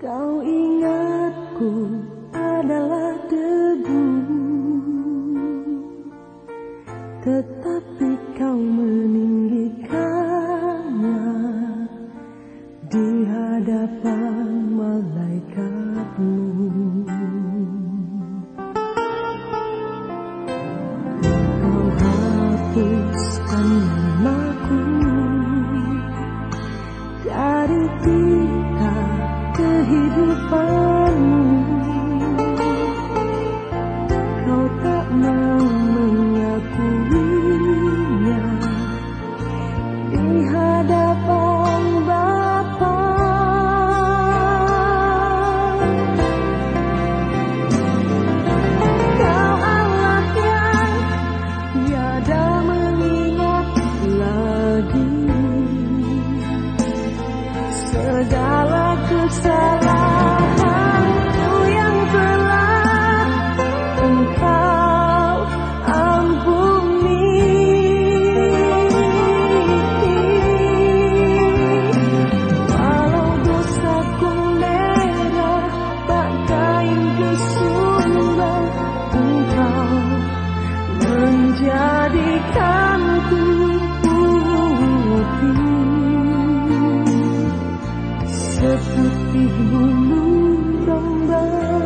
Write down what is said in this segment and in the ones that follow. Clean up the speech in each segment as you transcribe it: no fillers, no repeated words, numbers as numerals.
Kau ingatku adalah debu, tetapi kau meninggikannya di hadapan malaikatmu. Kau hapuskan namaku dari pita kehidupanmu. Kau tak mau mengakuinya di hadapan Bapa. Kau Allah yang tiada mengingat lagi segala kesalahanku yang telah Engkau ampuni. Walau dosaku merah bagai kesumber, Engkau menjadikanku putih seperti bulu domba.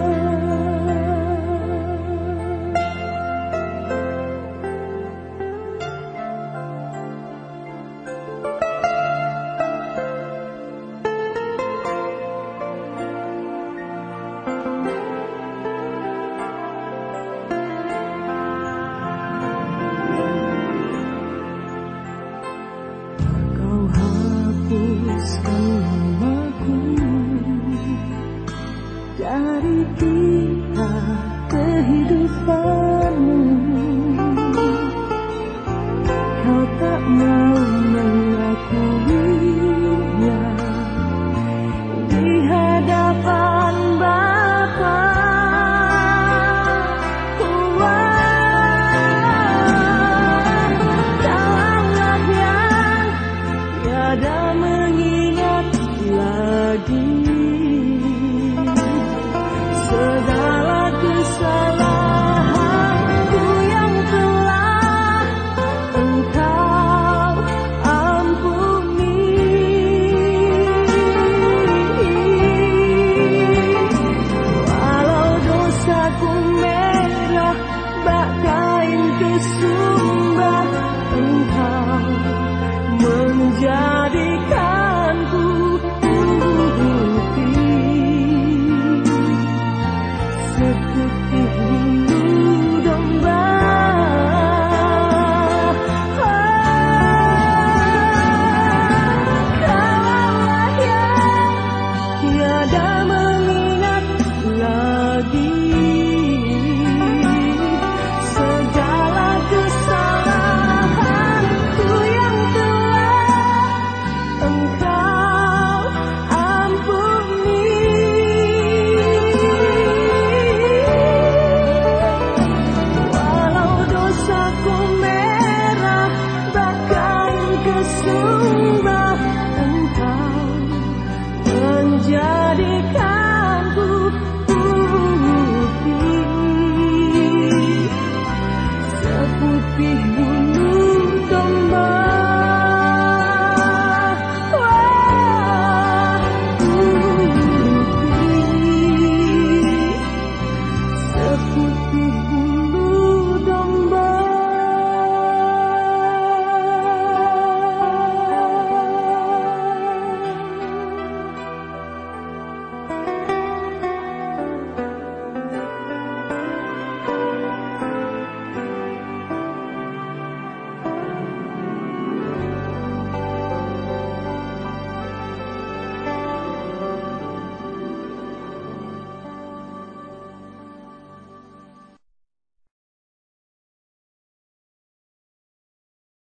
Kau hapuskan namaku dari pita kehidupanmu. Kau tak mau mengakuinya di hadapan Bapa. Kau Allah yang tiada mengingat lagi segala kesalahanku yang telah Engkau ampuni. Walau dosaku merah bagai kesumber, Engkau menjadikanku putih seperti bulu domba. Kau Allah yang tiada mengingat lagi